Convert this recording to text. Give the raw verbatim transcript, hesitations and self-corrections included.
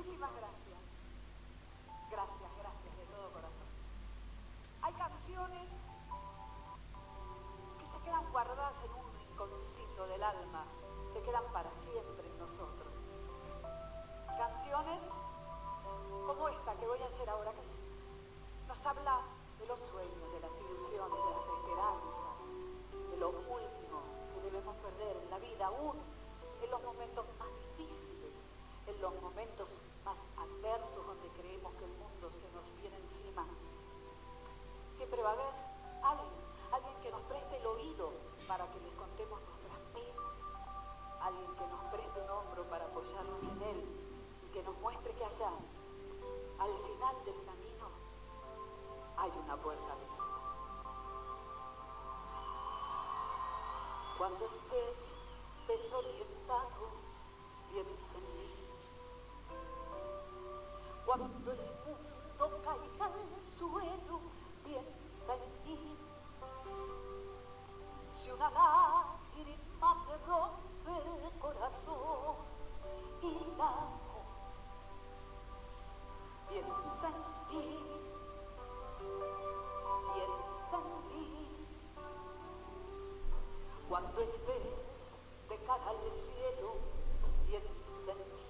Muchísimas gracias. Gracias, gracias de todo corazón. Hay canciones que se quedan guardadas en un rinconcito del alma, se quedan para siempre en nosotros. Canciones como esta que voy a hacer ahora, que nos habla de los sueños, de las ilusiones, de las esperanzas, de lo último que debemos perder en la vida, aún en los momentos más difíciles, en los momentos más adversos donde creemos que el mundo se nos viene encima. Siempre va a haber alguien, alguien que nos preste el oído para que les contemos nuestras penas, alguien que nos preste un hombro para apoyarnos en él y que nos muestre que allá, al final del camino, hay una puerta abierta. Cuando estés desorientado, piensa en mí. Cuando el mundo caiga al suelo, piensa en mí. Si una lágrima te rompe el corazón y la voz, piensa en mí, piensa en mí. Cuando estés de cara al cielo, piensa en mí.